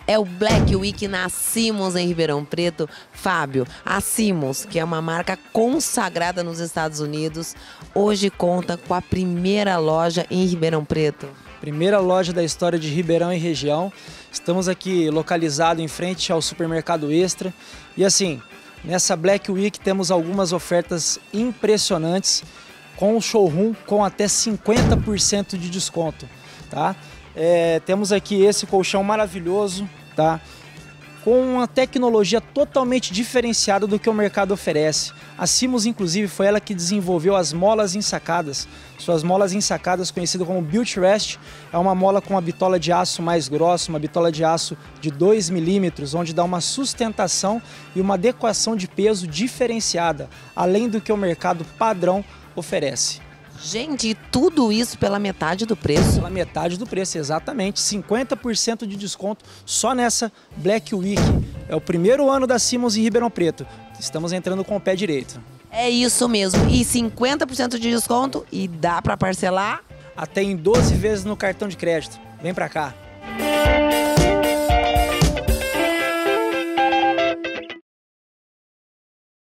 É o Black Week na Simons em Ribeirão Preto. Fábio, a Simons, que é uma marca consagrada nos Estados Unidos, hoje conta com a primeira loja em Ribeirão Preto. Primeira loja da história de Ribeirão e região. Estamos aqui localizado em frente ao Supermercado Extra. E assim, nessa Black Week temos algumas ofertas impressionantes com o showroom com até 50% de desconto, tá? Temos aqui esse colchão maravilhoso, tá? Com uma tecnologia totalmente diferenciada do que o mercado oferece. A Simons, inclusive, foi ela que desenvolveu as molas ensacadas. Suas molas ensacadas, conhecidas como Built Rest, é uma mola com uma bitola de aço mais grossa, uma bitola de aço de 2 milímetros, onde dá uma sustentação e uma adequação de peso diferenciada, além do que o mercado padrão oferece. Gente, e tudo isso pela metade do preço? Pela metade do preço, exatamente. 50% de desconto só nessa Black Week. É o primeiro ano da Simons em Ribeirão Preto. Estamos entrando com o pé direito. É isso mesmo. E 50% de desconto e dá para parcelar? Até em 12 vezes no cartão de crédito. Vem pra cá.